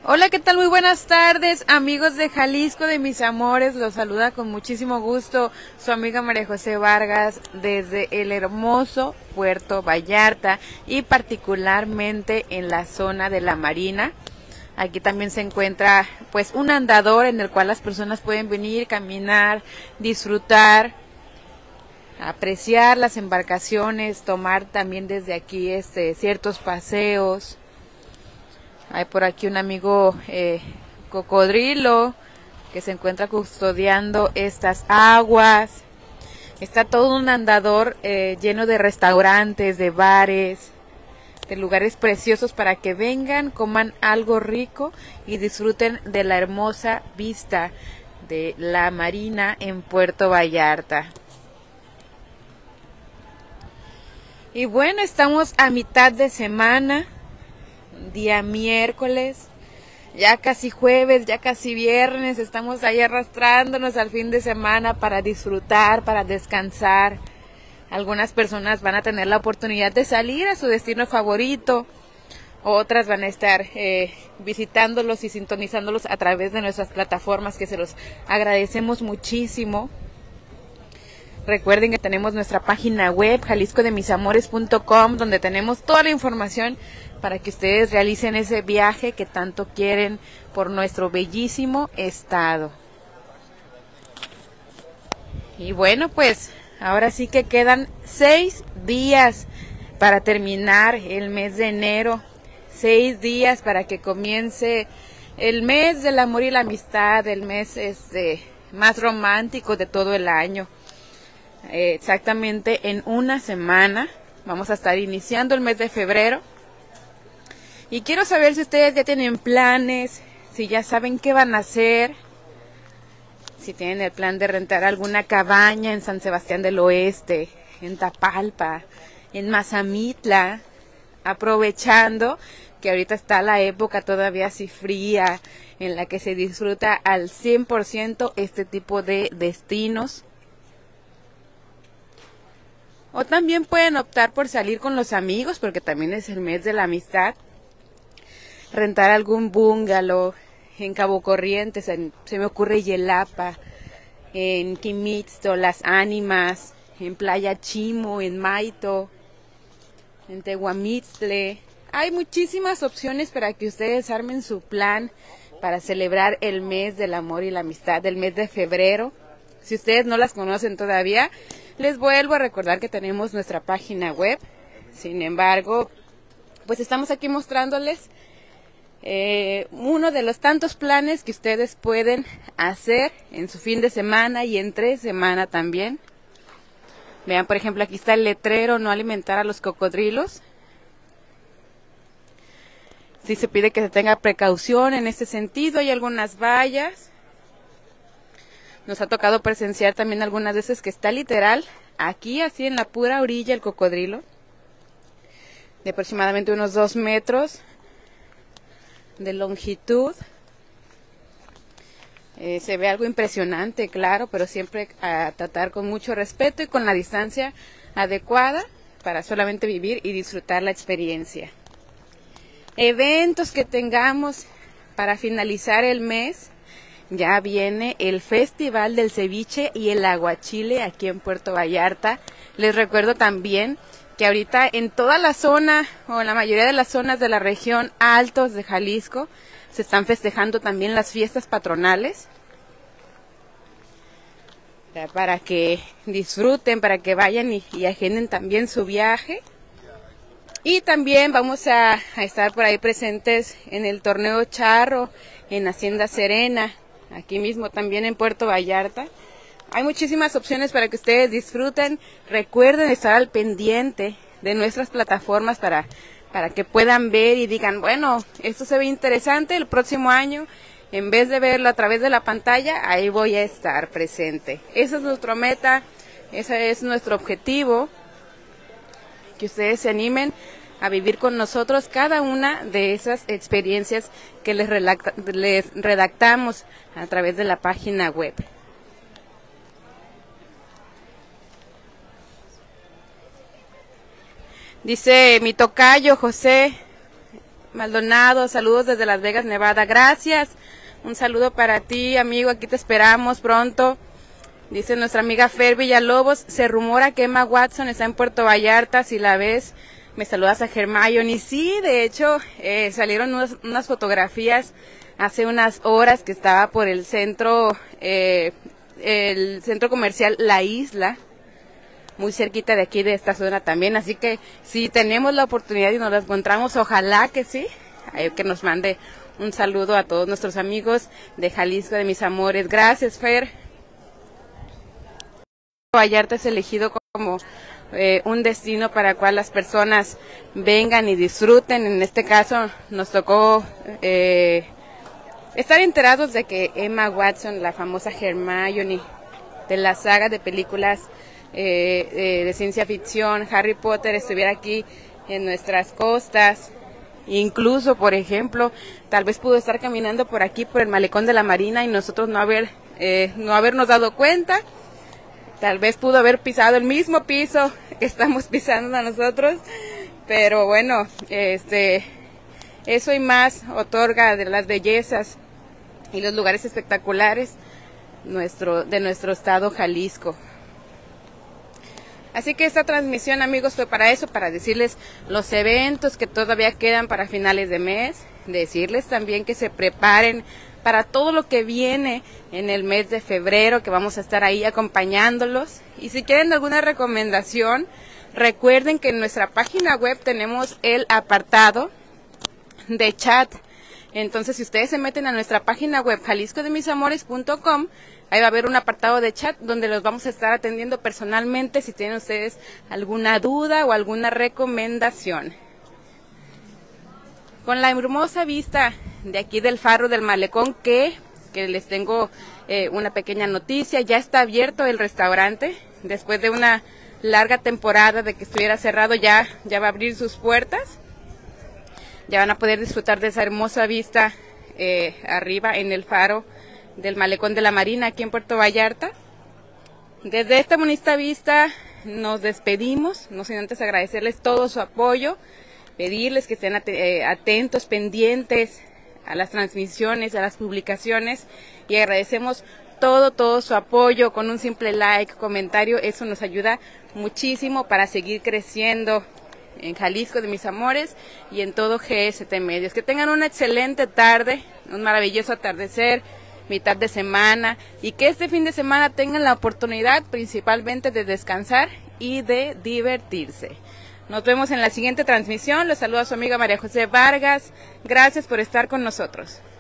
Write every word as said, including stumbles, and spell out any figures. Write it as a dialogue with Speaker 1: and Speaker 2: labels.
Speaker 1: Hola, ¿qué tal? Muy buenas tardes, amigos de Jalisco de mis amores. Los saluda con muchísimo gusto su amiga María José Vargas desde el hermoso Puerto Vallarta y particularmente en la zona de la Marina. Aquí también se encuentra pues un andador en el cual las personas pueden venir, caminar, disfrutar, apreciar las embarcaciones, tomar también desde aquí este ciertos paseos. Hay por aquí un amigo eh, cocodrilo que se encuentra custodiando estas aguas. Está todo un andador eh, lleno de restaurantes, de bares, de lugares preciosos para que vengan, coman algo rico y disfruten de la hermosa vista de la Marina en Puerto Vallarta. Y bueno, estamos a mitad de semana. Día miércoles, ya casi jueves, ya casi viernes, estamos ahí arrastrándonos al fin de semana para disfrutar, para descansar. Algunas personas van a tener la oportunidad de salir a su destino favorito, otras van a estar eh, visitándolos y sintonizándolos a través de nuestras plataformas, que se los agradecemos muchísimo. Recuerden que tenemos nuestra página web jalisco de mis amores punto com, donde tenemos toda la información para que ustedes realicen ese viaje que tanto quieren por nuestro bellísimo estado. Y bueno, pues ahora sí que quedan seis días para terminar el mes de enero, seis días para que comience el mes del amor y la amistad, el mes este más romántico de todo el año. Eh, exactamente en una semana vamos a estar iniciando el mes de febrero. Y quiero saber si ustedes ya tienen planes, si ya saben qué van a hacer, si tienen el plan de rentar alguna cabaña en San Sebastián del Oeste, en Tapalpa, en Mazamitla, aprovechando que ahorita está la época todavía así fría, en la que se disfruta al cien por ciento este tipo de destinos. O también pueden optar por salir con los amigos, porque también es el mes de la amistad. Rentar algún bungalow en Cabo Corrientes, en, se me ocurre Yelapa, en Quimixto, Las Ánimas, en Playa Chimo, en Maito, en Tehuamixtle. Hay muchísimas opciones para que ustedes armen su plan para celebrar el mes del amor y la amistad, el mes de febrero. Si ustedes no las conocen todavía, les vuelvo a recordar que tenemos nuestra página web. Sin embargo, pues estamos aquí mostrándoles eh, uno de los tantos planes que ustedes pueden hacer en su fin de semana y entre semana también. Vean, por ejemplo, aquí está el letrero: no alimentar a los cocodrilos. Sí se pide que se tenga precaución en este sentido. Hay algunas vallas. Nos ha tocado presenciar también algunas veces que está literal aquí, así en la pura orilla, el cocodrilo, de aproximadamente unos dos metros de longitud. Eh, se ve algo impresionante, claro, pero siempre a tratar con mucho respeto y con la distancia adecuada para solamente vivir y disfrutar la experiencia. Eventos que tengamos para finalizar el mes. Ya viene el Festival del Ceviche y el Aguachile aquí en Puerto Vallarta. Les recuerdo también que ahorita en toda la zona, o en la mayoría de las zonas de la región altos de Jalisco, se están festejando también las fiestas patronales. Para que disfruten, para que vayan y, y agenden también su viaje. Y también vamos a, a estar por ahí presentes en el torneo charro, en Hacienda Serena, aquí mismo también en Puerto Vallarta. Hay muchísimas opciones para que ustedes disfruten. Recuerden estar al pendiente de nuestras plataformas para, para que puedan ver y digan, bueno, esto se ve interesante, el próximo año, en vez de verlo a través de la pantalla, ahí voy a estar presente. Esa es nuestra meta, ese es nuestro objetivo, que ustedes se animen a vivir con nosotros cada una de esas experiencias que les, les redactamos a través de la página web. Dice mi tocayo José Maldonado, saludos desde Las Vegas, Nevada. Gracias. Un saludo para ti, amigo. Aquí te esperamos pronto. Dice nuestra amiga Fer Villalobos, se rumora que Emma Watson está en Puerto Vallarta. Si la ves, me saludas a Hermione. Sí, de hecho, eh, salieron unas, unas fotografías hace unas horas que estaba por el centro, eh, el centro comercial La Isla, muy cerquita de aquí de esta zona también. Así que si tenemos la oportunidad y nos la encontramos, ojalá que sí, eh, que nos mande un saludo a todos nuestros amigos de Jalisco, de mis amores. Gracias, Fer. Vallarta es elegido como eh, un destino para cual las personas vengan y disfruten. En este caso nos tocó eh, estar enterados de que Emma Watson, la famosa Hermione de la saga de películas eh, eh, de ciencia ficción, Harry Potter, estuviera aquí en nuestras costas. Incluso, por ejemplo, tal vez pudo estar caminando por aquí, por el malecón de la Marina, y nosotros no haber eh, no habernos dado cuenta. Tal vez pudo haber pisado el mismo piso que estamos pisando nosotros, pero bueno, este, eso y más otorga de las bellezas y los lugares espectaculares nuestro, de nuestro estado Jalisco. Así que esta transmisión, amigos, fue para eso, para decirles los eventos que todavía quedan para finales de mes, decirles también que se preparen para todo lo que viene en el mes de febrero, que vamos a estar ahí acompañándolos. Y si quieren alguna recomendación, recuerden que en nuestra página web tenemos el apartado de chat. Entonces, si ustedes se meten a nuestra página web jalisco de mis amores punto com, ahí va a haber un apartado de chat donde los vamos a estar atendiendo personalmente si tienen ustedes alguna duda o alguna recomendación. Con la hermosa vista de aquí del Faro del Malecón, que, que les tengo eh, una pequeña noticia, ya está abierto el restaurante, después de una larga temporada de que estuviera cerrado, ya, ya va a abrir sus puertas, ya van a poder disfrutar de esa hermosa vista eh, arriba en el Faro del Malecón de la Marina, aquí en Puerto Vallarta. Desde esta bonita vista nos despedimos, no sin antes agradecerles todo su apoyo, pedirles que estén atentos, pendientes a las transmisiones, a las publicaciones, y agradecemos todo, todo su apoyo con un simple like, comentario. Eso nos ayuda muchísimo para seguir creciendo en Jalisco de mis amores y en todo G S T Medios. Que tengan una excelente tarde, un maravilloso atardecer, mitad de semana, y que este fin de semana tengan la oportunidad principalmente de descansar y de divertirse. Nos vemos en la siguiente transmisión. Les saluda su amiga María José Vargas. Gracias por estar con nosotros.